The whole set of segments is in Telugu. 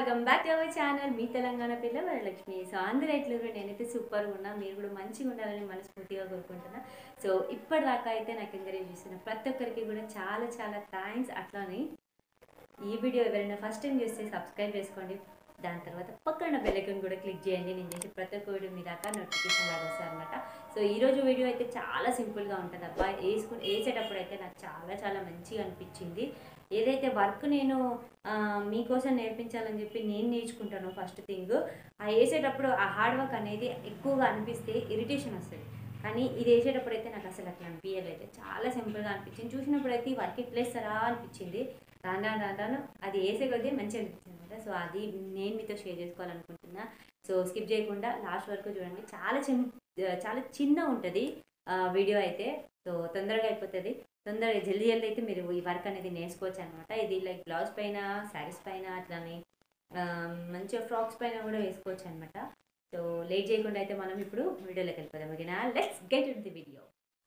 Welcome back to our channel మీ తెలంగాణ పిల్ల వరలక్ష్మి. సో అందరూ ఎట్లున్నారు? నేనైతే సూపర్గా ఉన్నా, మీరు కూడా మంచిగా ఉండాలని మనస్ఫూర్తిగా కోరుకుంటున్నా. సో ఇప్పటిదాకా అయితే నాకు ఎంకరేజ్ చేస్తున్న ప్రతి ఒక్కరికి కూడా చాలా చాలా థ్యాంక్స్. అట్లానే ఈ వీడియో ఎవరైనా ఫస్ట్ టైం చూస్తే సబ్స్క్రైబ్ చేసుకోండి, దాని తర్వాత పక్కన బెల్ ఐకాన్ కూడా క్లిక్ చేయండి. నేను చేసే ప్రతి ఒక్క వీడియో మీ దాకా నోటిఫికేషన్ లాగా వస్తుంది అనమాట. సో ఈరోజు వీడియో అయితే చాలా సింపుల్గా ఉంటుంది అబ్బా. వేసేటప్పుడు అయితే నాకు చాలా చాలా మంచిగా అనిపించింది. ఏదైతే వర్క్ నేను మీకోసం నేర్పించాలని చెప్పి నేను నేర్చుకుంటాను, ఫస్ట్ థింగ్ ఆ వేసేటప్పుడు ఆ హార్డ్ వర్క్ అనేది ఎక్కువగా అనిపిస్తే ఇరిటేషన్ వస్తుంది. కానీ ఇది వేసేటప్పుడు అయితే నాకు అసలు అట్లా అనిపించలేదు, చాలా సింపుల్గా అనిపించింది. చూసినప్పుడు అయితే ఈ వర్క్ ఎట్లా వేస్తారా అనిపించింది. రాను అది వేసే కొద్దీ మంచిగా అనిపించింది అనమాట. సో అది నేను మీతో షేర్ చేసుకోవాలనుకుంటున్నా. సో స్కిప్ చేయకుండా లాస్ట్ వరకు చూడండి. చాలా చిన్న ఉంటుంది వీడియో అయితే. సో తొందరగా అయిపోతుంది, తొందరగా జల్దీ జల్దీ అయితే మీరు ఈ వర్క్ అనేది నేర్చుకోవచ్చు అనమాట. ఇది లైక్ బ్లౌజ్ పైన, శారీస్ పైన, అట్లానే మంచిగా ఫ్రాక్స్ పైన కూడా వేసుకోవచ్చు అనమాట. సో లేట్ చేయకుండా అయితే మనం ఇప్పుడు వీడియోలోకి వెళ్ళిపోదాం. ఓకేనా, let's get in the video.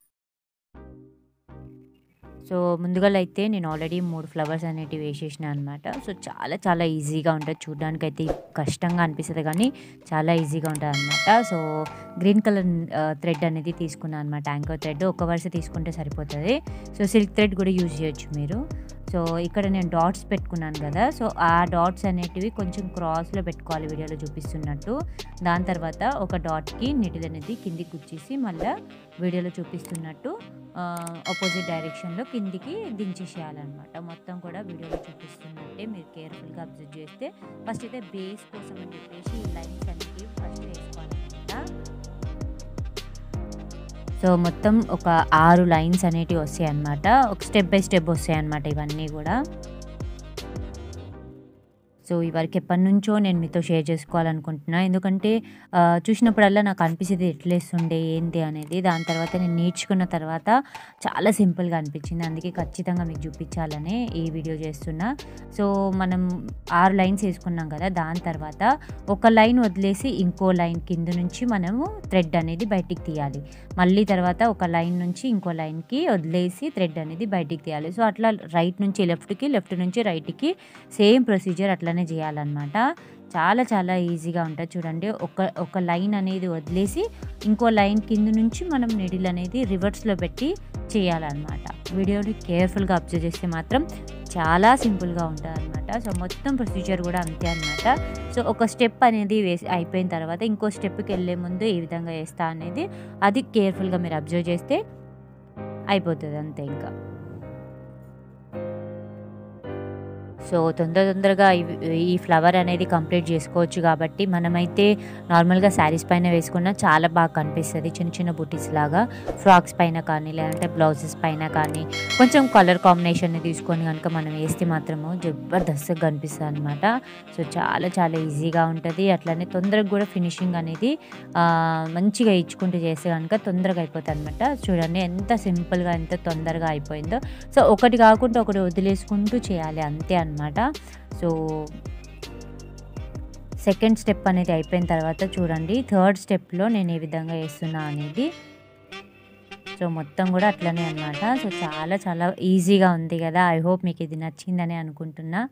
So ముందుగా అయితే నేను ఆల్రెడీ 3 ఫ్లవర్స్ అనేటివి వేసేసిన అనమాట. సో చాలా చాలా ఈజీగా ఉంటుంది, చూడడానికి అయితే కష్టంగా అనిపిస్తుంది కానీ చాలా ఈజీగా ఉంటుంది అనమాట. సో గ్రీన్ కలర్ థ్రెడ్ అనేది తీసుకున్నాను అనమాట, యాంకర్ థ్రెడ్. ఒక వరుస తీసుకుంటే సరిపోతుంది. సో సిల్క్ థ్రెడ్ కూడా యూజ్ చేయొచ్చు మీరు. సో ఇక్కడ నేను డాట్స్ పెట్టుకున్నాను కదా, సో ఆ డాట్స్ అనేటివి కొంచెం క్రాస్లో పెట్టుకోవాలి వీడియోలో చూపిస్తున్నట్టు. దాని తర్వాత ఒక డాట్కి నీటిల్ అనేది కిందికి గుచ్చేసి మళ్ళీ వీడియోలో చూపిస్తున్నట్టు ఆపోజిట్ డైరెక్షన్లో కిందికి దించేసేయాలన్నమాట. మొత్తం కూడా వీడియోలో చూపిస్తున్నట్టే మీరు కేర్ఫుల్గా అబ్జర్వ్ చేస్తే. ఫస్ట్ అయితే బేస్ కోసం అని చెప్పేసి ఈ లైన్స్ అనేవి ఫస్ట్ వేసుకోవాలన్నమాట. సో మొత్తం ఒక 6 లైన్స్ అనేటివి వస్తాయి అన్నమాట. ఒక స్టెప్ బై స్టెప్ వస్తాయి అన్నమాట ఇవన్నీ కూడా. సో ఈ వర్క్ ఎప్పటి నుంచో నేను మీతో షేర్ చేసుకోవాలనుకుంటున్నా. ఎందుకంటే చూసినప్పుడల్లా నాకు అనిపించేది ఎట్లా వేస్తుండే ఏంటి అనేది. దాని తర్వాత నేను నేర్చుకున్న తర్వాత చాలా సింపుల్గా అనిపించింది. అందుకే ఖచ్చితంగా మీకు చూపించాలని ఈ వీడియో చేస్తున్నా. సో మనం 6 లైన్స్ వేసుకున్నాం కదా, దాని తర్వాత ఒక లైన్ వదిలేసి ఇంకో లైన్ కింద నుంచి మనము థ్రెడ్ అనేది బయటికి తీయాలి. మళ్ళీ తర్వాత ఒక లైన్ నుంచి ఇంకో లైన్కి వదిలేసి థ్రెడ్ అనేది బయటికి తీయాలి. సో అట్లా రైట్ నుంచి లెఫ్ట్కి, లెఫ్ట్ నుంచి రైట్కి సేమ్ ప్రొసీజర్ అట్లనే చేయాలన్నమాట. చాలా చాలా ఈజీగా ఉంటుంది చూడండి. ఒక లైన్ అనేది వదిలేసి ఇంకో లైన్ కింద నుంచి మనం నీడిల్ అనేది రివర్స్లో పెట్టి చేయాలన్నమాట. వీడియోని కేర్ఫుల్గా అబ్జర్వ్ చేస్తే మాత్రం చాలా సింపుల్గా ఉంటుంది అనమాట. సో మొత్తం ప్రొసీజర్ కూడా అంతే అనమాట. సో ఒక స్టెప్ అనేది అయిపోయిన తర్వాత ఇంకో స్టెప్కి వెళ్ళే ముందు ఏ విధంగా వేస్తా అనేది అది కేర్ఫుల్గా మీరు అబ్జర్వ్ చేస్తే అయిపోతుంది అంతే ఇంకా. సో తొందరగా ఈ ఫ్లవర్ అనేది కంప్లీట్ చేసుకోవచ్చు. కాబట్టి మనమైతే నార్మల్గా శారీస్ పైన వేసుకున్నా చాలా బాగా కనిపిస్తుంది, చిన్న చిన్న బుటీస్ లాగా. ఫ్రాక్స్ పైన కానీ లేదంటే బ్లౌజెస్ పైన కానీ కొంచెం కలర్ కాంబినేషన్ని తీసుకొని కనుక మనం వేస్తే మాత్రము జబర్దస్త్గా కనిపిస్తుంది అనమాట. సో చాలా చాలా ఈజీగా ఉంటుంది. అట్లనే తొందరగా కూడా ఫినిషింగ్ అనేది మంచిగా ఇచ్చుకుంటూ చేస్తే కనుక తొందరగా అయిపోతుంది అనమాట. చూడండి ఎంత సింపుల్గా, ఎంత తొందరగా అయిపోయిందో. సో ఒకటి కాకుండా ఒకటి వదిలేసుకుంటూ చేయాలి అంతే అనమాట. సో సెకండ్ స్టెప్ అనేది అయిపోయిన తర్వాత చూడండి, థర్డ్ స్టెప్లో నేను ఏ విధంగా వేస్తున్నా అనేది. సో మొత్తం కూడా అట్లనే అనమాట. సో చాలా చాలా ఈజీగా ఉంది కదా. ఐ హోప్ మీకు ఇది నచ్చిందని అనుకుంటున్నా.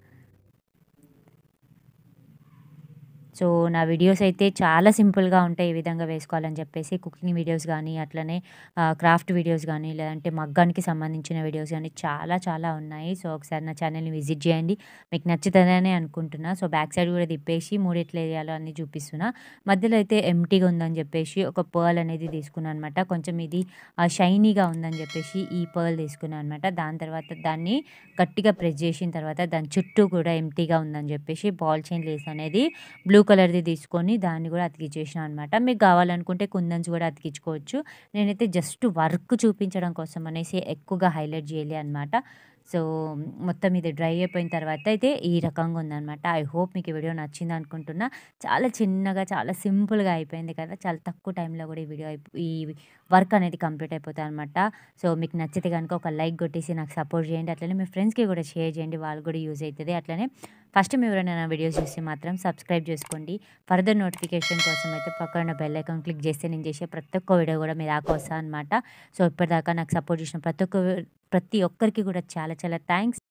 సో నా వీడియోస్ అయితే చాలా సింపుల్గా ఉంటాయి, ఈ విధంగా వేసుకోవాలని చెప్పేసి. కుకింగ్ వీడియోస్ కానీ, అట్లనే క్రాఫ్ట్ వీడియోస్ కానీ, లేదంటే మగ్గానికి సంబంధించిన వీడియోస్ కానీ చాలా చాలా ఉన్నాయి. సో ఒకసారి నా ఛానల్ని విజిట్ చేయండి, మీకు నచ్చుతుందని అనుకుంటున్నా. సో బ్యాక్ సైడ్ కూడా తిప్పేసి 3 ఎట్లా వేయాలో అన్నీ చూపిస్తున్నా. మధ్యలో అయితే ఎంటీగా ఉందని చెప్పేసి ఒక పర్ల్ అనేది తీసుకున్నాను అనమాట. కొంచెం ఇది షైనీగా ఉందని చెప్పేసి ఈ పర్ల్ తీసుకున్నాను అనమాట. దాని తర్వాత దాన్ని గట్టిగా ప్రెస్ చేసిన తర్వాత దాని చుట్టూ కూడా ఎంటీగా ఉందని చెప్పేసి బాల్ చైన్ లేస్ అనేది బ్లూ కలర్ది తీసుకొని దాన్ని కూడా అతికించేసిన అనమాట. మీకు కావాలనుకుంటే కుందన్స్ కూడా అతికించుకోవచ్చు. నేనైతే జస్ట్ వర్క్ చూపించడం కోసం అనేసి ఎక్కువగా హైలైట్ చేయాలి అనమాట. సో మొత్తం ఇది డ్రై అయిపోయిన తర్వాత అయితే ఈ రకంగా ఉందనమాట. ఐ హోప్ మీకు ఈ వీడియో నచ్చింది అనుకుంటున్నా. చాలా చిన్నగా, చాలా సింపుల్గా అయిపోయింది కదా. చాలా తక్కువ టైంలో కూడా ఈ వర్క్ అనేది కంప్లీట్ అయిపోతుంది అనమాట. సో మీకు నచ్చితే కనుక ఒక లైక్ కొట్టేసి నాకు సపోర్ట్ చేయండి. అట్లనే మీ ఫ్రెండ్స్కి కూడా షేర్ చేయండి, వాళ్ళు కూడా యూజ్ అవుతుంది. అట్లనే ఫస్ట్ టైం ఎవరైనా నా వీడియోస్ చూస్తే మాత్రం సబ్స్క్రైబ్ చేసుకోండి. ఫర్దర్ నోటిఫికేషన్ కోసం అయితే పక్కన బెల్ ఐకాన్ క్లిక్ చేస్తే నేను చేసే ప్రతి ఒక్క వీడియో కూడా మీ దాకా వస్తుంది అనమాట. సో ఇప్పటిదాకా నాకు సపోర్ట్ చేసిన ప్రతి ఒక్కరికి కూడా చాలా చాలా థ్యాంక్స్.